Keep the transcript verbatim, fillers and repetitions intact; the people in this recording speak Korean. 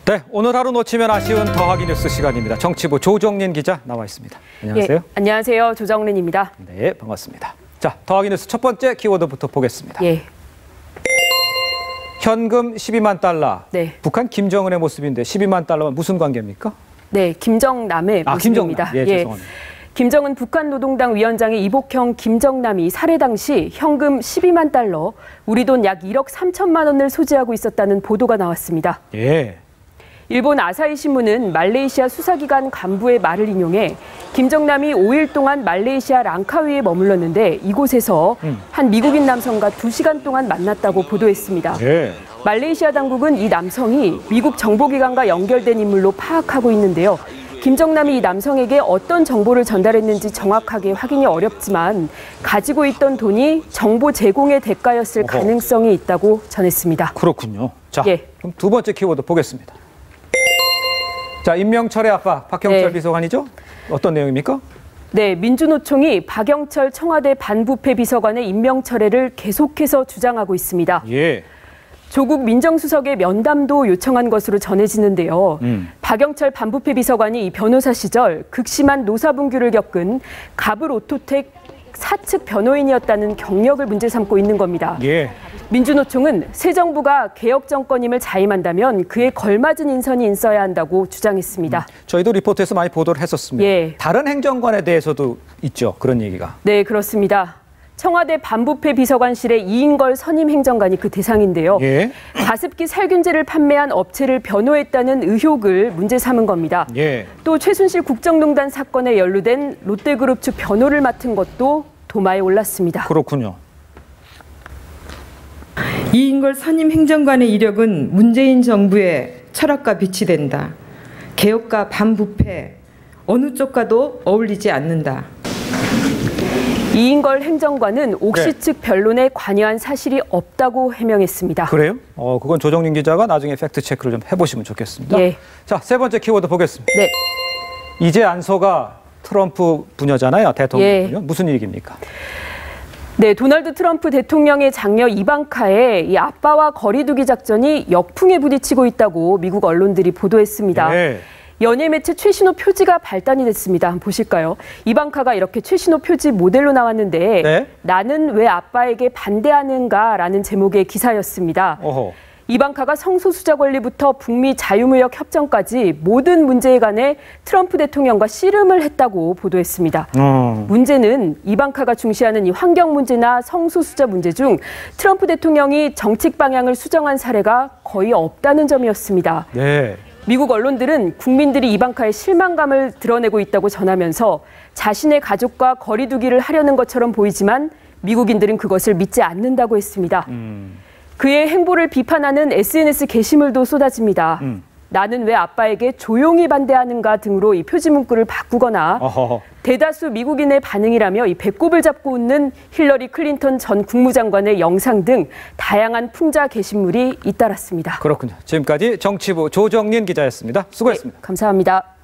네, 오늘 하루 놓치면 아쉬운 더하기 뉴스 시간입니다. 정치부 조정린 기자 나와 있습니다. 안녕하세요. 예, 안녕하세요. 조정린입니다. 네, 반갑습니다. 자, 더하기 뉴스 첫 번째 키워드부터 보겠습니다. 예. 현금 십이만 달러. 네. 북한 김정은의 모습인데 십이만 달러와 무슨 관계입니까? 네, 김정남의 아, 모습입니다. 김정남. 예, 죄송합니다. 김정은 북한 노동당 위원장의 이복형 김정남이 살해 당시 현금 십이만 달러, 우리 돈 약 일억 삼천만 원을 소지하고 있었다는 보도가 나왔습니다. 예. 일본 아사히 신문은 말레이시아 수사기관 간부의 말을 인용해 김정남이 오 일 동안 말레이시아 랑카위에 머물렀는데 이곳에서 음. 한 미국인 남성과 두 시간 동안 만났다고 보도했습니다. 예. 말레이시아 당국은 이 남성이 미국 정보기관과 연결된 인물로 파악하고 있는데요. 김정남이 이 남성에게 어떤 정보를 전달했는지 정확하게 확인이 어렵지만 가지고 있던 돈이 정보 제공의 대가였을 어허. 가능성이 있다고 전했습니다. 그렇군요. 자, 예. 그럼 두 번째 키워드 보겠습니다. 자, 임명철의 아빠 박형철 네. 비서관이죠? 어떤 내용입니까? 네, 민주노총이 박영철 청와대 반부패 비서관의 임명 철회를 계속해서 주장하고 있습니다. 예. 조국 민정수석의 면담도 요청한 것으로 전해지는데요. 음. 박영철 반부패 비서관이 이 변호사 시절 극심한 노사분규를 겪은 가불 오토텍 사측 변호인이었다는 경력을 문제 삼고 있는 겁니다. 예. 민주노총은 새 정부가 개혁 정권임을 자임한다면 그에 걸맞은 인선이 있어야 한다고 주장했습니다. 음. 저희도 리포트에서 많이 보도를 했었습니다. 예. 다른 행정관에 대해서도 있죠. 그런 얘기가. 네, 그렇습니다. 청와대 반부패 비서관실의 이인걸 선임 행정관이 그 대상인데요. 예. 가습기 살균제를 판매한 업체를 변호했다는 의혹을 문제 삼은 겁니다. 예. 또 최순실 국정농단 사건에 연루된 롯데그룹 측 변호를 맡은 것도 도마에 올랐습니다. 그렇군요. 이인걸 선임 행정관의 이력은 문재인 정부의 철학과 빛이 된다. 개혁과 반부패, 어느 쪽과도 어울리지 않는다. 이인걸 행정관은 옥시 네. 측 변론에 관여한 사실이 없다고 해명했습니다. 그래요? 어, 그건 조정린 기자가 나중에 팩트 체크를 좀 해보시면 좋겠습니다. 예. 자, 세 번째 키워드 보겠습니다. 네. 이제 안소가 트럼프 부녀잖아요. 대통령 예. 부녀. 무슨 얘기입니까? 네, 도널드 트럼프 대통령의 장녀 이방카의 이 아빠와 거리두기 작전이 역풍에 부딪히고 있다고 미국 언론들이 보도했습니다. 네. 연예 매체 최신호 표지가 발단이 됐습니다. 한번 보실까요? 이방카가 이렇게 최신호 표지 모델로 나왔는데 네. 나는 왜 아빠에게 반대하는가라는 제목의 기사였습니다. 어허. 이방카가 성소수자 권리부터 북미 자유무역 협정까지 모든 문제에 관해 트럼프 대통령과 씨름을 했다고 보도했습니다. 음. 문제는 이방카가 중시하는 이 환경 문제나 성소수자 문제 중 트럼프 대통령이 정책 방향을 수정한 사례가 거의 없다는 점이었습니다. 네. 미국 언론들은 국민들이 이방카의 실망감을 드러내고 있다고 전하면서 자신의 가족과 거리두기를 하려는 것처럼 보이지만 미국인들은 그것을 믿지 않는다고 했습니다. 음. 그의 행보를 비판하는 에스엔에스 게시물도 쏟아집니다. 음. 나는 왜 아빠에게 조용히 반대하는가 등으로 이 표지 문구를 바꾸거나 어허. 대다수 미국인의 반응이라며 이 배꼽을 잡고 웃는 힐러리 클린턴 전 국무장관의 영상 등 다양한 풍자 게시물이 잇따랐습니다. 그렇군요. 지금까지 정치부 조정린 기자였습니다. 수고했습니다. 네, 감사합니다.